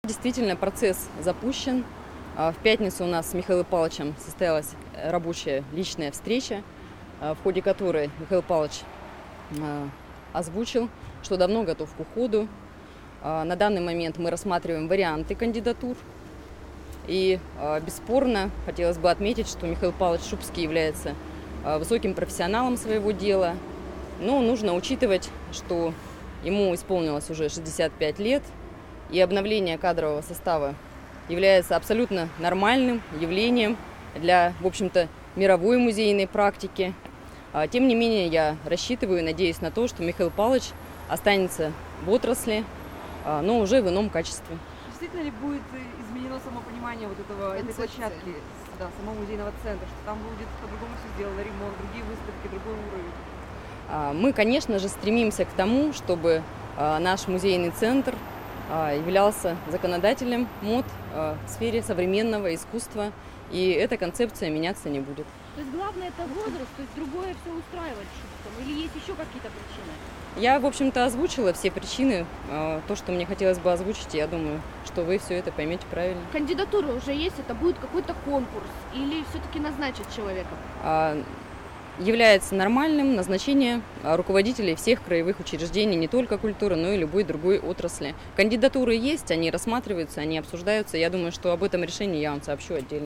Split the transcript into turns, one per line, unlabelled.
Действительно, процесс запущен. В пятницу у нас с Михаилом Павловичем состоялась рабочая личная встреча, в ходе которой Михаил Павлович озвучил, что давно готов к уходу. На данный момент мы рассматриваем варианты кандидатур. И бесспорно хотелось бы отметить, что Михаил Павлович Шубский является высоким профессионалом своего дела. Но нужно учитывать, что ему исполнилось уже 65 лет, и обновление кадрового состава является абсолютно нормальным явлением для, в общем-то, мировой музейной практики. Тем не менее, я рассчитываю и надеюсь на то, что Михаил Павлович останется в отрасли, но уже в ином качестве.
Действительно ли будет изменено само понимание этой площадки, самого музейного центра, что там будет по-другому все сделано, ремонт, другие выставки, другой уровень?
Мы, конечно же, стремимся к тому, чтобы наш музейный центр являлся законодателем мод в сфере современного искусства, и эта концепция меняться не будет.
То есть главное это возраст, то есть другое все устраивает Шубскому, или есть еще какие-то причины?
Я, в общем-то, озвучила все причины, то, что мне хотелось бы озвучить, и я думаю, что вы все это поймете правильно.
Кандидатура уже есть, это будет какой-то конкурс, или все-таки назначат человека?
Является нормальным назначение руководителей всех краевых учреждений, не только культуры, но и любой другой отрасли. Кандидатуры есть, они рассматриваются, они обсуждаются. Я думаю, что об этом решении я вам сообщу отдельно.